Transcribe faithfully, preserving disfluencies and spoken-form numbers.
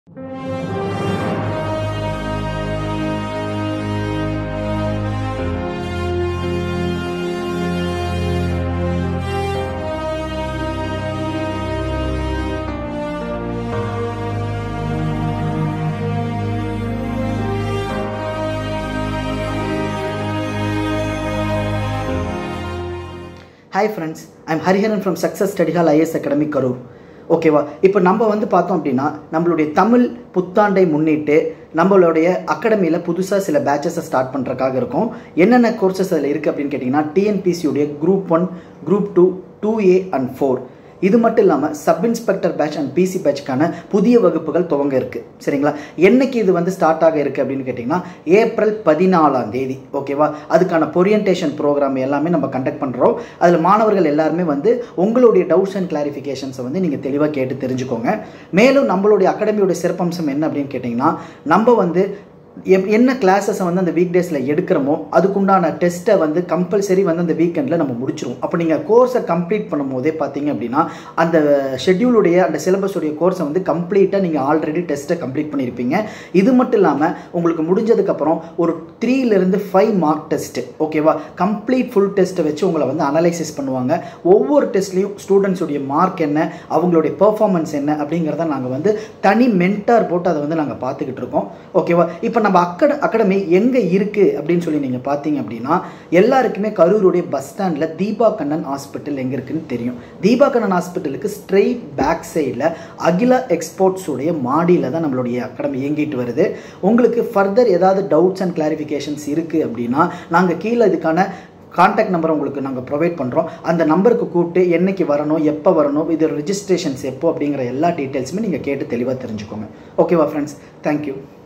Hi friends, I am Hariharan from Success Study Hall I A S Academy Karur. ஓகேவா, இப்போ நம்ம வந்து பார்த்தோம் அப்படின்னா நம்மளுடைய தமிழ் புத்தாண்டை முன்னிட்டு நம்மளுடைய அகாடமியில் புதுசாக சில பேட்சஸை ஸ்டார்ட் பண்ணுறதுக்காக இருக்கும். என்னென்ன கோர்சஸ் அதில் இருக்குது அப்படின்னு கேட்டிங்கன்னா டிஎன்பிசியுடைய group one, group two, two A and four. இது மட்டும் இல்லாமல் sub inspector batch and PC பேட்ச்க்கான புதிய வகுப்புகள் துவங்க இருக்குது. சரிங்களா, என்னைக்கு இது வந்து ஸ்டார்ட் ஆக இருக்குது அப்படின்னு கேட்டிங்கன்னா ஏப்ரல் பதினாலாம் தேதி. ஓகேவா, அதுக்கான ஓரியன்டேஷன் ப்ரோக்ராம் எல்லாமே நம்ம கண்டக்ட் பண்ணுறோம். அதில் மாணவர்கள் எல்லாருமே வந்து உங்களுடைய டவுட்ஸ் அண்ட் கிளாரிஃபிகேஷன்ஸை வந்து நீங்கள் தெளிவாக கேட்டு தெரிஞ்சுக்கோங்க. மேலும் நம்மளுடைய அகாடமியோட சிறப்பம்சம் என்ன அப்படின்னு கேட்டிங்கன்னா நம்ம வந்து என்ன கிளாஸஸை வந்து அந்த வீக் டேஸில் எடுக்கிறோமோ அதுக்குண்டான டெஸ்ட்டை வந்து கம்பல்சரி வந்து அந்த வீக்கெண்டில் நம்ம முடிச்சிருவோம். அப்போ நீங்கள் கோர்ஸை கம்ப்ளீட் பண்ணும் போதே பார்த்தீங்க அப்படின்னா அந்த ஷெட்யூலுடைய அந்த சிலபஸுடைய கோர்ஸை வந்து கம்ப்ளீட்டாக நீங்கள் ஆல்ரெடி டெஸ்ட்டை கம்ப்ளீட் பண்ணியிருப்பீங்க. இது மட்டும் இல்லாமல் உங்களுக்கு முடிஞ்சதுக்கப்புறம் ஒரு த்ரீலேருந்து ஃபைவ் மார்க் டெஸ்ட்டு, ஓகேவா, கம்ப்ளீட் ஃபுல் டெஸ்ட்டை வச்சு உங்களை வந்து அனலைசிஸ் பண்ணுவாங்க. ஒவ்வொரு டெஸ்ட்லேயும் ஸ்டூடெண்ட்ஸுடைய மார்க் என்ன, அவங்களுடைய பெர்ஃபார்மன்ஸ் என்ன அப்படிங்கிறத நாங்கள் வந்து தனி மென்டார் போட்டு அதை வந்து நாங்கள் பார்த்துக்கிட்டு இருக்கோம். ஓகேவா, இப்போ நம்ம அக்கட அகாடமி எங்கே இருக்குது அப்படின்னு சொல்லி நீங்கள் பார்த்தீங்க அப்படின்னா எல்லாருக்குமே கரூருடைய பஸ் ஸ்டாண்டில் தீபா கண்ணன் ஹாஸ்பிட்டல் எங்கே இருக்குன்னு தெரியும். தீபா கண்ணன் ஹாஸ்பிட்டலுக்கு ஸ்ட்ரெயிட் பேக் சைடில் அகிலா எக்ஸ்போர்ட்ஸுடைய மாடியில் தான் நம்மளுடைய அகாடமி இயங்கிட்டு வருது. உங்களுக்கு ஃபர்தர் ஏதாவது டவுட்ஸ் அண்ட் கிளாரிஃபிகேஷன்ஸ் இருக்குது அப்படின்னா நாங்கள் கீழே இதுக்கான கான்டாக்ட் நம்பரை உங்களுக்கு நாங்கள் ப்ரொவைட் பண்ணுறோம். அந்த நம்பருக்கு கூப்பிட்டு என்னைக்கு வரணும், எப்போ வரணும், இது ரெஜிஸ்ட்ரேஷன்ஸ் எப்போ அப்படிங்கிற எல்லா டீட்டெயில்ஸுமே நீங்கள் கேட்டு தெளிவாக தெரிஞ்சுக்கோங்க. ஓகேவா ஃப்ரெண்ட்ஸ், தேங்க்யூ.